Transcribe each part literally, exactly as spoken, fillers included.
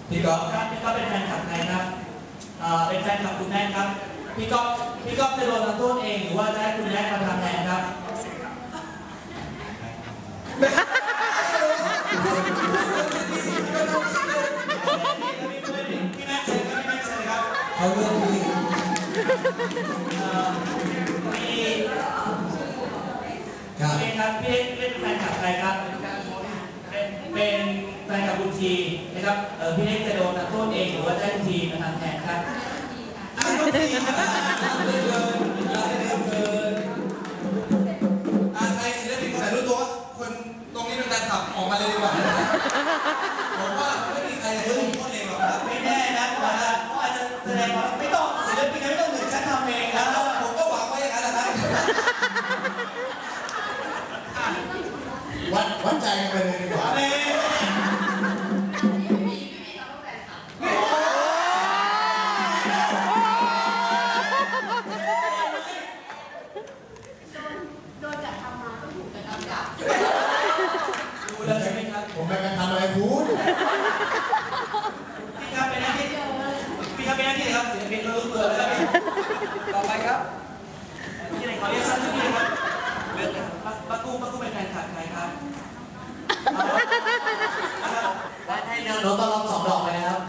พี่ก๊อฟครับพี่ก๊อฟเป็นแฟนคลับใครครับเอ่อเป็นแฟนคลับคุณแม่ครับพี่ก๊อฟพี่ก๊อฟจะโดนทำโทษเองหรือว่าจะให้คุณแม่มาทำแทนครับพี่แม่เชิญครับพี่แม่เชิญครับเขาเลือกพี่พี่ครับพี่ครับพี่เป็นแฟนคลับใครครับเป็นเป็นแฟนคลับคุณทีนะครับเออพี่เล็กจะโดนทำโทษเองหรือว่าจะให้คุณทีมาทำแทนครับอ้าวคุณทีครับเลิกเกินเลิกเกินอ่าใครศิลปินคนไหนรู้ตัวคนตรงนี้เป็นการขับออกมาเลยดีกว่าผมว่าไม่มีใครจะรู้ตัวเองหรอกครับไม่แน่นะเพราะอาจจะแสดงว่าไม่ต้องศิลปินไม่ต้องเหมือนฉันทำเองแล้วผมก็หวังไว้อย่างนั้นแหละครับวัดวัดใจกันไปเลยดีกว่าผมไปกันทำอะไรพูดพี่ครับเป็นหน้าที่พี่ครับเป็นหน้าที่ครับศิลปินเรารู้ตัวแล้วต่อไปครับที่ไหนขอเรียกสั้นที่นี่ครับเลือกเลยป้ากู้ป้ากู้เป็นแฟนคลับใครครับให้เดินรถต้อนรับสองดอกไปนะครับ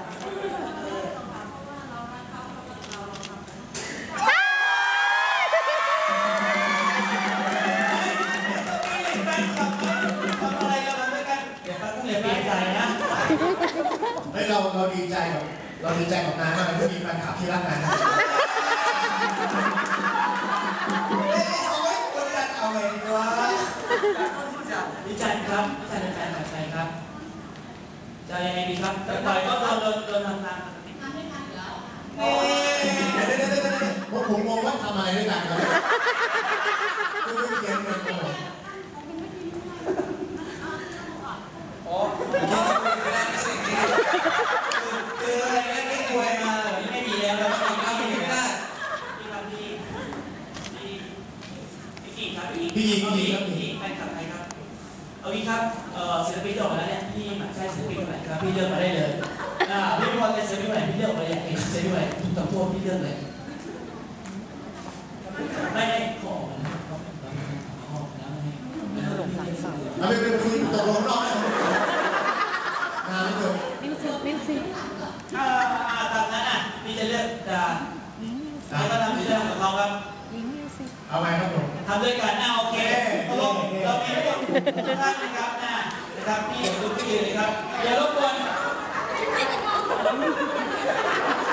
เฮ้ยเราเราดีใจกับเราดีใจกับนายมากที่มีแฟนคลับที่รักนายนะเอาไว้คนกันเอาไงดีวะดิฉันครับดิฉันเป็นแฟนคลับใครครับจะยังไงดีครับจะต่อยก็โดนโดนโดนทำตามปกติทำไม่ทันแล้วเดี๋ยวเดี๋ยวเดี๋ยวเดี๋ยวผมงงว่าทำอะไรด้วยกันเลยคุณไม่เขียนเงินผมอ๋อคืออะไรไม่กลัวมาไม่ดีแล้วแล้วก็ไม่ดีไม่ได้พี่ครับพี่พี่พี่กี่ครับพี่พี่พี่ครับพี่แฟนคลับใครครับเอาพี่ครับเอ่อศิลปินจบแล้วเนี่ยพี่หมั่นไส้ศิลปินคนไหนครับพี่เลือกมาได้เลยอ่าพี่พอเป็นศิลปินคนไหนพี่เลือกมาเลยอยากเป็นศิลปินคนไหนทุกตัวพวกพี่เลือกเลยไม่ให้ขอนะขอนะไม่ให้หลงหลังสาวเอาไปเป็นคุยตกลงนอกเลยงานเลยมิวสิกมิวสิกอ่าตามนั้นอ่ะพี่จะเลือกดาแล้วก็ทำเรื่องของเขาครับเอาไงครับผมทำด้วยกันอ่าโอเคตกลงเรามีทั้งหมดทุกท่านนะครับนะนะครับพี่ดูพี่ยืนเลยครับอย่ารบกวน